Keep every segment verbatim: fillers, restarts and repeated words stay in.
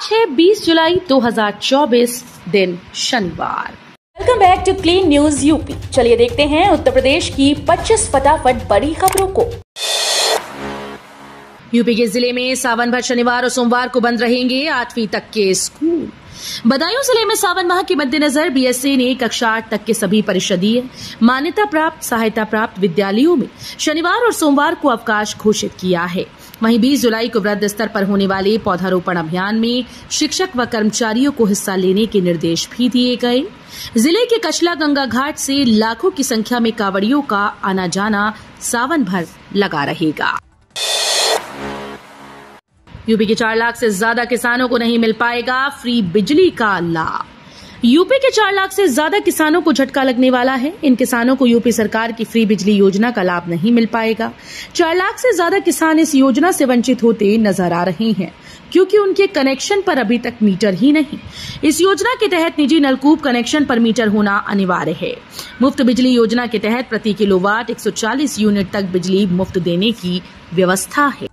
आज है बीस जुलाई दो हज़ार चौबीस, दिन शनिवार। Welcome back to clean news UP. चलिए देखते हैं उत्तर प्रदेश की पच्चीस फटाफट बड़ी खबरों को। यूपी के जिले में सावन भर शनिवार और सोमवार को बंद रहेंगे आठवीं तक के स्कूल। बदायूं जिले में सावन माह के मद्देनजर बीएसए ने कक्षा आठ तक के सभी परिषदीय मान्यता प्राप्त सहायता प्राप्त विद्यालयों में शनिवार और सोमवार को अवकाश घोषित किया है। वहीं बीस जुलाई को वृहद स्तर पर होने वाले पौधारोपण अभियान में शिक्षक व कर्मचारियों को हिस्सा लेने के निर्देश भी दिए गए। जिले के कचला गंगा घाट से लाखों की संख्या में कांवड़ियों का आना जाना सावन भर लगा रहेगा। यूपी के चार लाख से ज्यादा किसानों को नहीं मिल पाएगा फ्री बिजली का लाभ। यूपी के चार लाख से ज्यादा किसानों को झटका लगने वाला है। इन किसानों को यूपी सरकार की फ्री बिजली योजना का लाभ नहीं मिल पाएगा। चार लाख से ज्यादा किसान इस योजना से वंचित होते नजर आ रहे हैं क्योंकि उनके कनेक्शन पर अभी तक मीटर ही नहीं। इस योजना के तहत निजी नलकूप कनेक्शन पर मीटर होना अनिवार्य है। मुफ्त बिजली योजना के तहत प्रति किलोवाट एक सौ चालीस यूनिट तक बिजली मुफ्त देने की व्यवस्था है।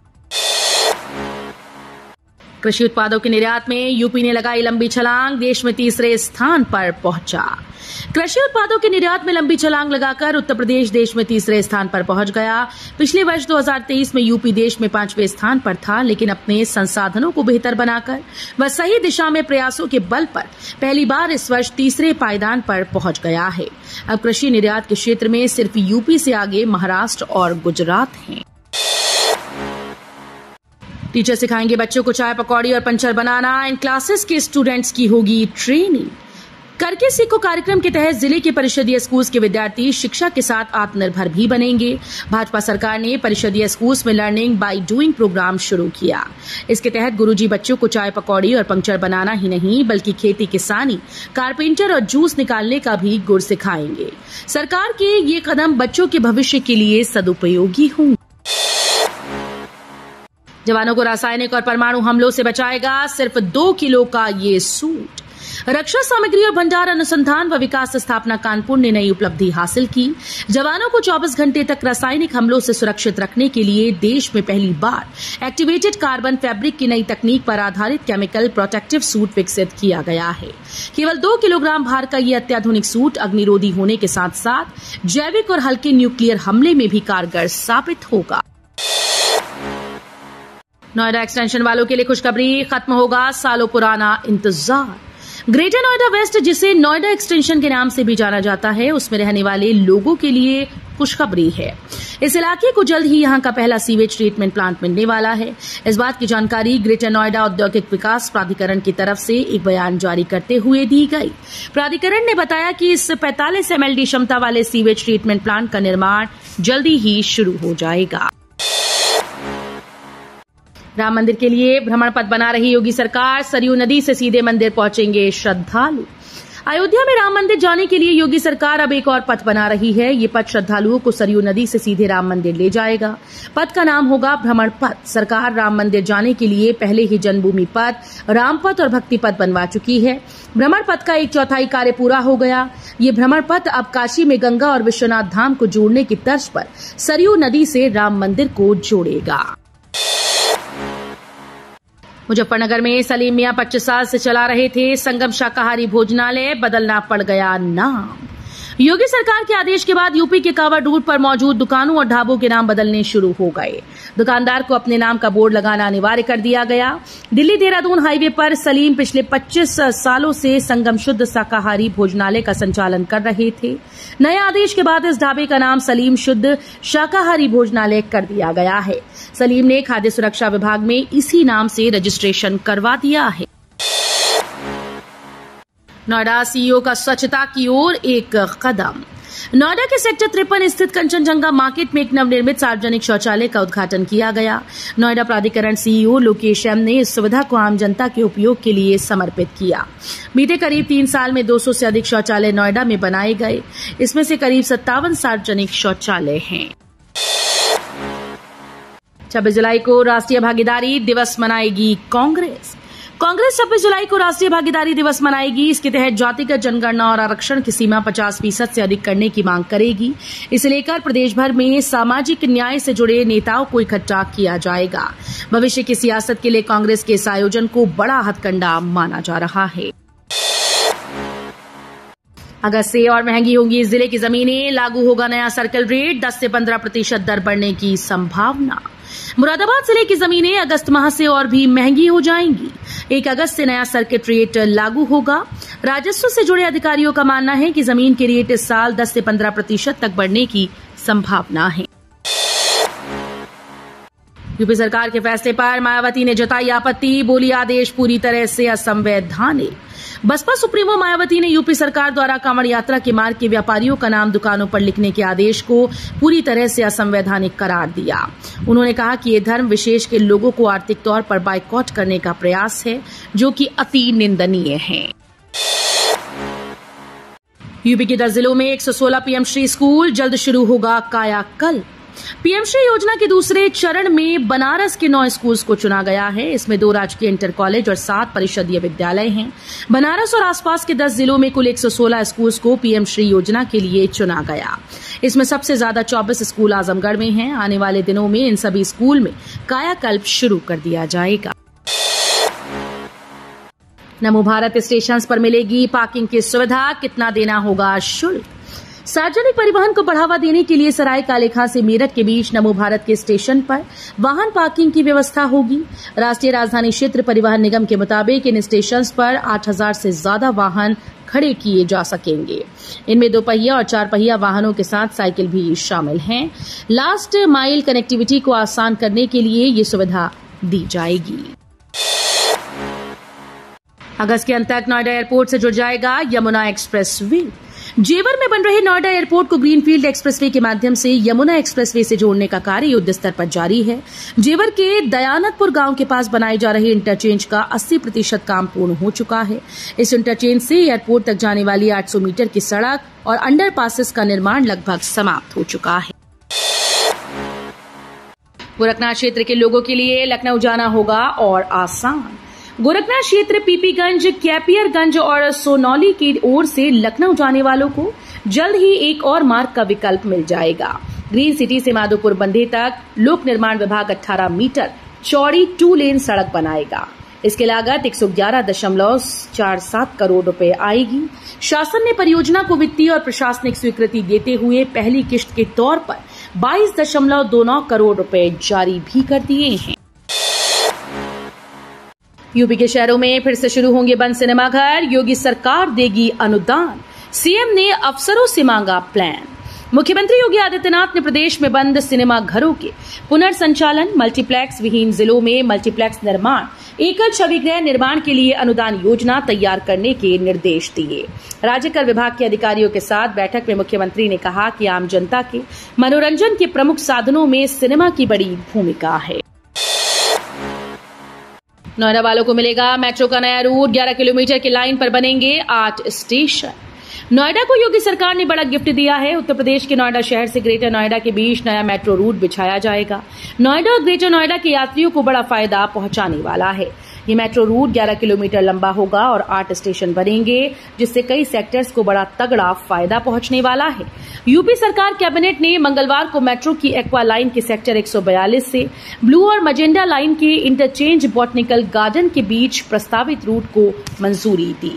कृषि उत्पादों के निर्यात में यूपी ने लगाई लंबी छलांग, देश में तीसरे स्थान पर पहुंचा। कृषि उत्पादों के निर्यात में लंबी छलांग लगाकर उत्तर प्रदेश देश में तीसरे स्थान पर पहुंच गया। पिछले वर्ष दो हज़ार तेईस में यूपी देश में पांचवें स्थान पर था, लेकिन अपने संसाधनों को बेहतर बनाकर व सही दिशा में प्रयासों के बल पर पहली बार इस वर्ष तीसरे पायदान पर पहुंच गया है। अब कृषि निर्यात के क्षेत्र में सिर्फ यूपी से आगे महाराष्ट्र और गुजरात हैं। टीचर सिखाएंगे बच्चों को चाय पकौड़ी और पंचर बनाना। इन क्लासेस के स्टूडेंट्स की होगी ट्रेनिंग। करके सीखो कार्यक्रम के तहत जिले के परिषदीय स्कूल के विद्यार्थी शिक्षा के साथ आत्मनिर्भर भी बनेंगे। भाजपा सरकार ने परिषदीय स्कूल में लर्निंग बाय डूइंग प्रोग्राम शुरू किया। इसके तहत गुरुजी बच्चों को चाय पकौड़ी और पंचर बनाना ही नहीं बल्कि खेती किसानी, कारपेंटर और जूस निकालने का भी गुर सिखाएंगे। सरकार के ये कदम बच्चों के भविष्य के लिए सदुपयोगी होंगे। जवानों को रासायनिक और परमाणु हमलों से बचाएगा सिर्फ दो किलो का ये सूट। रक्षा सामग्री और भंडार अनुसंधान व विकास स्थापना कानपुर ने नई उपलब्धि हासिल की। जवानों को चौबीस घंटे तक रासायनिक हमलों से सुरक्षित रखने के लिए देश में पहली बार एक्टिवेटेड कार्बन फैब्रिक की नई तकनीक पर आधारित केमिकल प्रोटेक्टिव सूट विकसित किया गया है। केवल दो किलोग्राम भार का ये अत्याधुनिक सूट अग्निरोधी होने के साथ साथ जैविक और हल्के न्यूक्लियर हमले में भी कारगर साबित होगा। नोएडा एक्सटेंशन वालों के लिए खुशखबरी, खत्म होगा सालों पुराना इंतजार। ग्रेटर नोएडा वेस्ट, जिसे नोएडा एक्सटेंशन के नाम से भी जाना जाता है, उसमें रहने वाले लोगों के लिए खुशखबरी है। इस इलाके को जल्द ही यहां का पहला सीवेज ट्रीटमेंट प्लांट मिलने वाला है। इस बात की जानकारी ग्रेटर नोएडा औद्योगिक विकास प्राधिकरण की तरफ से एक बयान जारी करते हुए दी गई। प्राधिकरण ने बताया कि इस पैंतालीस एम एल डी क्षमता वाले सीवेज ट्रीटमेंट प्लांट का निर्माण जल्दी ही शुरू हो जाएगा। राम मंदिर के लिए भ्रमण पथ बना रही योगी सरकार, सरयू नदी से सीधे मंदिर पहुंचेंगे श्रद्धालु। अयोध्या में राम मंदिर जाने के लिए योगी सरकार अब एक और पथ बना रही है। ये पथ श्रद्धालुओं को सरयू नदी से सीधे राम मंदिर ले जाएगा। पथ का नाम होगा भ्रमण पथ। सरकार राम मंदिर जाने के लिए पहले ही जन्मभूमि पथ, राम पथ और भक्ति पथ बनवा चुकी है। भ्रमण पथ का एक चौथाई कार्य पूरा हो गया। ये भ्रमण पथ अब काशी में गंगा और विश्वनाथ धाम को जोड़ने की तर्ज पर सरयू नदी से राम मंदिर को जोड़ेगा। मुजफ्फरनगर में सलीम मियां पच्चीस साल से चला रहे थे संगम शाकाहारी भोजनालय, बदलना पड़ गया नाम। योगी सरकार के आदेश के बाद यूपी के कांवड़ रूट पर मौजूद दुकानों और ढाबों के नाम बदलने शुरू हो गए। दुकानदार को अपने नाम का बोर्ड लगाना अनिवार्य कर दिया गया। दिल्ली देहरादून हाईवे पर सलीम पिछले पच्चीस सालों से संगम शुद्ध शाकाहारी भोजनालय का संचालन कर रहे थे। नए आदेश के बाद इस ढाबे का नाम सलीम शुद्ध शाकाहारी भोजनालय कर दिया गया है। सलीम ने खाद्य सुरक्षा विभाग में इसी नाम से रजिस्ट्रेशन करवा दिया है। नोएडा सीईओ का स्वच्छता की ओर एक कदम। नोएडा के सेक्टर तिरपन स्थित कंचनजंगा मार्केट में एक नवनिर्मित सार्वजनिक शौचालय का उद्घाटन किया गया। नोएडा प्राधिकरण सीईओ लोकेश एम ने इस सुविधा को आम जनता के उपयोग के लिए समर्पित किया। बीते करीब तीन साल में दो सौ से अधिक शौचालय नोएडा में बनाए गए। इसमें से करीब सत्तावन सार्वजनिक शौचालय हैं। छब्बीस जुलाई को राष्ट्रीय भागीदारी दिवस मनाएगी कांग्रेस। कांग्रेस छब्बीस जुलाई को राष्ट्रीय भागीदारी दिवस मनाएगी। इसके तहत जातिगत जनगणना और आरक्षण की सीमा पचास फीसद से अधिक करने की मांग करेगी। इसे लेकर प्रदेश भर में सामाजिक न्याय से जुड़े नेताओं को इकट्ठा किया जाएगा। भविष्य की सियासत के लिए कांग्रेस के इस आयोजन को बड़ा हथकंडा माना जा रहा है। अगस्त से और महंगी होंगी जिले की जमीनें, लागू होगा नया सर्कल रेट, दस से पंद्रह प्रतिशत दर बढ़ने की संभावना। मुरादाबाद जिले की जमीनें अगस्त माह से और भी महंगी हो जाएंगी। एक अगस्त से नया सर्किट रेट लागू होगा। राजस्व से जुड़े अधिकारियों का मानना है कि जमीन के रेट इस साल दस से पंद्रह प्रतिशत तक बढ़ने की संभावना है। यूपी सरकार के फैसले पर मायावती ने जताई आपत्ति, बोली आदेश पूरी तरह से असंवैधानिक। बसपा सुप्रीमो मायावती ने यूपी सरकार द्वारा कांवड़ यात्रा के मार्ग के व्यापारियों का नाम दुकानों पर लिखने के आदेश को पूरी तरह से असंवैधानिक करार दिया। उन्होंने कहा कि ये धर्म विशेष के लोगों को आर्थिक तौर पर बाइकआउट करने का प्रयास है, जो कि अति निंदनीय है। यूपी के दस जिलों में एक सौ सोलह पीएम श्री स्कूल, जल्द शुरू होगा कायाकल्प। पीएम श्री योजना के दूसरे चरण में बनारस के नौ स्कूल्स को चुना गया है। इसमें दो राजकीय इंटर कॉलेज और सात परिषदीय विद्यालय हैं। बनारस और आसपास के दस जिलों में कुल एक सौ सोलह स्कूल्स को पीएम श्री योजना के लिए चुना गया। इसमें सबसे ज्यादा चौबीस स्कूल आजमगढ़ में हैं। आने वाले दिनों में इन सभी स्कूल में कायाकल्प शुरू कर दिया जाएगा। नमो भारत स्टेशन पर मिलेगी पार्किंग की सुविधा, कितना देना होगा शुल्क। सार्वजनिक परिवहन को बढ़ावा देने के लिए सराय कालेखां से मेरठ के बीच नमो भारत के स्टेशन पर वाहन पार्किंग की व्यवस्था होगी। राष्ट्रीय राजधानी क्षेत्र परिवहन निगम के मुताबिक इन स्टेशन पर आठ हजार से ज्यादा वाहन खड़े किए जा सकेंगे। इनमें दो पहिया और चार पहिया वाहनों के साथ साइकिल भी शामिल हैं। लास्ट माइल कनेक्टिविटी को आसान करने के लिए ये सुविधा दी जाएगी। अगस्त के अंत तक नोएडा एयरपोर्ट से जुड़ जाएगा यमुना एक्सप्रेस वे। जेवर में बन रहे नोएडा एयरपोर्ट को ग्रीनफील्ड एक्सप्रेसवे के माध्यम से यमुना एक्सप्रेसवे से जोड़ने का कार्य युद्ध स्तर पर जारी है। जेवर के दयानतपुर गांव के पास बनाए जा रहे इंटरचेंज का अस्सी प्रतिशत काम पूर्ण हो चुका है। इस इंटरचेंज से एयरपोर्ट तक जाने वाली आठ सौ मीटर की सड़क और अंडरपासेस का निर्माण लगभग समाप्त हो चुका है। गोरखनाथ क्षेत्र के लोगों के लिए लखनऊ जाना होगा और आसान। गोरखनाथ क्षेत्र पीपीगंज, कैपियरगंज और सोनौली की ओर से लखनऊ जाने वालों को जल्द ही एक और मार्ग का विकल्प मिल जाएगा। ग्रीन सिटी से माधोपुर बंधे तक लोक निर्माण विभाग अठारह मीटर चौड़ी टू लेन सड़क बनाएगा। इसकी लागत एक सौ ग्यारह दशमलव चार सात करोड़ रुपए आएगी। शासन ने परियोजना को वित्तीय और प्रशासनिक स्वीकृति देते हुए पहली किश्त के तौर पर बाईस दशमलव दो नौ करोड़ रुपए जारी भी कर दिए हैं। यूपी के शहरों में फिर से शुरू होंगे बंद सिनेमाघर, योगी सरकार देगी अनुदान। सीएम ने अफसरों से मांगा प्लान। मुख्यमंत्री योगी आदित्यनाथ ने प्रदेश में बंद सिनेमाघरों के पुनर्संचालन, मल्टीप्लेक्स विहीन जिलों में मल्टीप्लेक्स निर्माण, एकल छविगृह निर्माण के लिए अनुदान योजना तैयार करने के निर्देश दिए। राज्य कर विभाग के अधिकारियों के साथ बैठक में मुख्यमंत्री ने कहा कि आम जनता के मनोरंजन के प्रमुख साधनों में सिनेमा की बड़ी भूमिका है। नोएडा वालों को मिलेगा मेट्रो का नया रूट, ग्यारह किलोमीटर की लाइन पर बनेंगे आठ स्टेशन। नोएडा को योगी सरकार ने बड़ा गिफ्ट दिया है। उत्तर प्रदेश के नोएडा शहर से ग्रेटर नोएडा के बीच नया मेट्रो रूट बिछाया जाएगा। नोएडा और ग्रेटर नोएडा के यात्रियों को बड़ा फायदा पहुंचाने वाला है। ये मेट्रो रूट ग्यारह किलोमीटर लंबा होगा और आठ स्टेशन बनेंगे, जिससे कई सेक्टर्स को बड़ा तगड़ा फायदा पहुंचने वाला है। यूपी सरकार कैबिनेट ने मंगलवार को मेट्रो की एक्वा लाइन के सेक्टर एक सौ बयालीस से ब्लू और मजेंडा लाइन के इंटरचेंज बॉटनिकल गार्डन के बीच प्रस्तावित रूट को मंजूरी दी।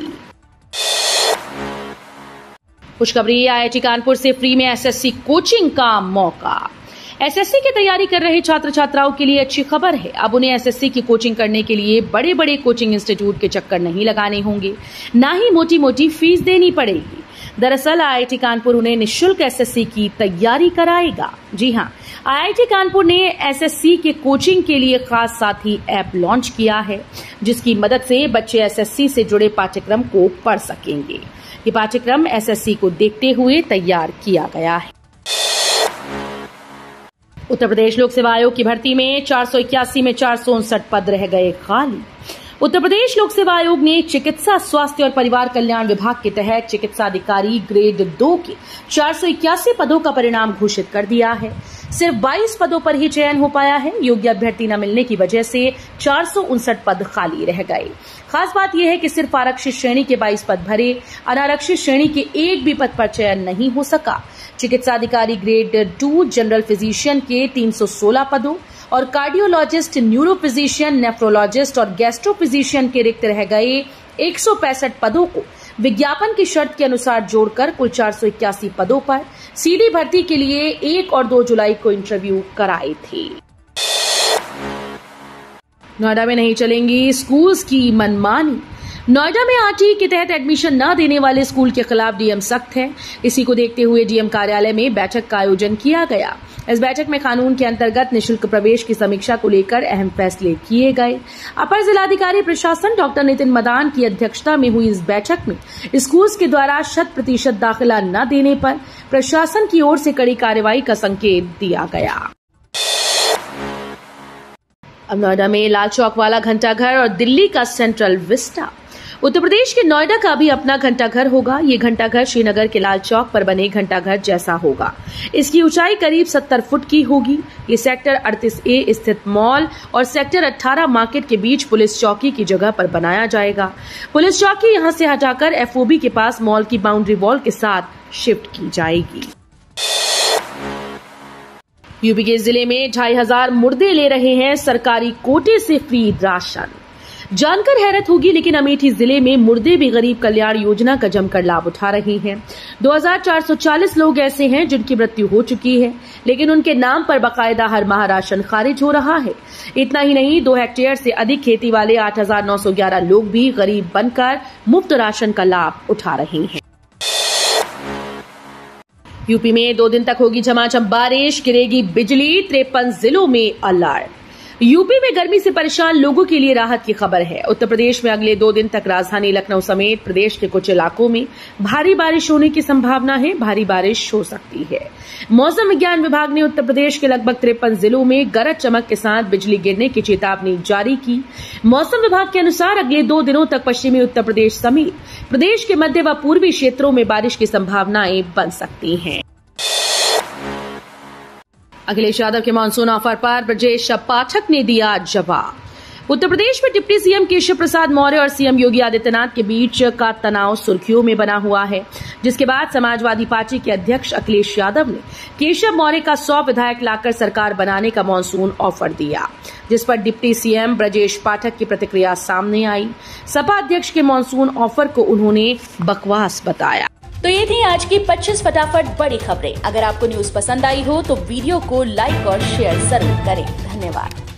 खुशखबरी, आईआईटी कानपुर से फ्री में एसएससी कोचिंग का मौका। एसएससी की तैयारी कर रहे छात्र छात्राओं के लिए अच्छी खबर है। अब उन्हें एसएससी की कोचिंग करने के लिए बड़े बड़े कोचिंग इंस्टीट्यूट के चक्कर नहीं लगाने होंगे, ना ही मोटी मोटी फीस देनी पड़ेगी। दरअसल आईआईटी कानपुर उन्हें निःशुल्क एसएससी की तैयारी कराएगा। जी हां, आईआईटी कानपुर ने एसएससी के कोचिंग के लिए खास साथी ऐप लॉन्च किया है, जिसकी मदद से बच्चे एसएससी से जुड़े पाठ्यक्रम को पढ़ सकेंगे। ये पाठ्यक्रम एसएससी को देखते हुए तैयार किया गया है। उत्तर प्रदेश लोक सेवा आयोग की भर्ती में चार सौ इक्यासी में चार सौ उनसठ पद रह गए खाली। उत्तर प्रदेश लोक सेवा आयोग ने चिकित्सा, स्वास्थ्य और परिवार कल्याण विभाग के तहत चिकित्सा अधिकारी ग्रेड दो के चार सौ इक्यासी पदों का परिणाम घोषित कर दिया है। सिर्फ बाईस पदों पर ही चयन हो पाया है। योग्य अभ्यर्थी न मिलने की वजह से चार सौ उनसठ पद खाली रह गए। खास बात यह है कि सिर्फ आरक्षित श्रेणी के बाईस पद भरे, अनारक्षित श्रेणी के एक भी पद पर चयन नहीं हो सका। चिकित्सा अधिकारी ग्रेड टू, जनरल फिजिशियन के तीन सौ सोलह पदों और कार्डियोलॉजिस्ट, न्यूरो फिजिशियन, नेफ्रोलॉजिस्ट और गैस्ट्रो फिजिशियन के रिक्त रह गए एक सौ पैंसठ पदों को विज्ञापन की शर्त के अनुसार जोड़कर कुल चार सौ इक्यासी पदों पर सीधी भर्ती के लिए एक और दो जुलाई को इंटरव्यू कराए थे। नोएडा में नहीं चलेंगी स्कूल्स की मनमानी। नोएडा में आरटीई के तहत एडमिशन न देने वाले स्कूल के खिलाफ डीएम सख्त है। इसी को देखते हुए डीएम कार्यालय में बैठक का आयोजन किया गया। इस बैठक में कानून के अंतर्गत निःशुल्क प्रवेश की समीक्षा को लेकर अहम फैसले किए गए। अपर जिलाधिकारी प्रशासन डॉक्टर नितिन मदान की अध्यक्षता में हुई इस बैठक में स्कूल्स के द्वारा शत प्रतिशत दाखिला न देने पर प्रशासन की ओर से कड़ी कार्रवाई का संकेत दिया गया। अब नोएडा में लाल चौक वाला घंटाघर और दिल्ली का सेंट्रल विस्टा। उत्तर प्रदेश के नोएडा का भी अपना घंटाघर होगा। ये घंटाघर श्रीनगर के लाल चौक पर बने घंटाघर जैसा होगा। इसकी ऊंचाई करीब सत्तर फुट की होगी। ये सेक्टर अड़तीस ए स्थित मॉल और सेक्टर अठारह मार्केट के बीच पुलिस चौकी की जगह पर बनाया जाएगा। पुलिस चौकी यहां से हटाकर एफओबी के पास मॉल की बाउंड्री वॉल के साथ शिफ्ट की जाएगी। यूपी के जिले में ढाई हजार मुर्दे ले रहे हैं सरकारी कोटे से फ्री राशन। जानकर हैरत होगी, लेकिन अमेठी जिले में मुर्दे भी गरीब कल्याण योजना का जमकर लाभ उठा रहे हैं। दो हजार चार सौ चालीस लोग ऐसे हैं जिनकी मृत्यु हो चुकी है, लेकिन उनके नाम पर बाकायदा हर माह राशन खारिज हो रहा है। इतना ही नहीं, दो हेक्टेयर से अधिक खेती वाले आठ हजार नौ सौ ग्यारह लोग भी गरीब बनकर मुफ्त राशन का लाभ उठा रहे हैं। यूपी में दो दिन तक होगी झमाझम बारिश, गिरेगी बिजली, तिरपन जिलों में अलर्ट। यूपी में गर्मी से परेशान लोगों के लिए राहत की खबर है। उत्तर प्रदेश में अगले दो दिन तक राजधानी लखनऊ समेत प्रदेश के कुछ इलाकों में भारी बारिश होने की संभावना है। भारी बारिश हो सकती है। मौसम विज्ञान विभाग ने उत्तर प्रदेश के लगभग तिरपन जिलों में गरज चमक के साथ बिजली गिरने की चेतावनी जारी की। मौसम विभाग के अनुसार अगले दो दिनों तक पश्चिमी उत्तर प्रदेश समेत प्रदेश के मध्य व पूर्वी क्षेत्रों में बारिश की संभावनाएं बन सकती हैं। अखिलेश यादव के मानसून ऑफर पर ब्रजेश पाठक ने दिया जवाब। उत्तर प्रदेश में डिप्टी सीएम केशव प्रसाद मौर्य और सीएम योगी आदित्यनाथ के बीच का तनाव सुर्खियों में बना हुआ है, जिसके बाद समाजवादी पार्टी के अध्यक्ष अखिलेश यादव ने केशव मौर्य का सौ विधायक लाकर सरकार बनाने का मानसून ऑफर दिया, जिस पर डिप्टी सीएम ब्रजेश पाठक की प्रतिक्रिया सामने आई। सपा अध्यक्ष के मानसून ऑफर को उन्होंने बकवास बताया। तो ये थी आज की पच्चीस फटाफट बड़ी खबरें। अगर आपको न्यूज पसंद आई हो तो वीडियो को लाइक और शेयर जरूर करें। धन्यवाद।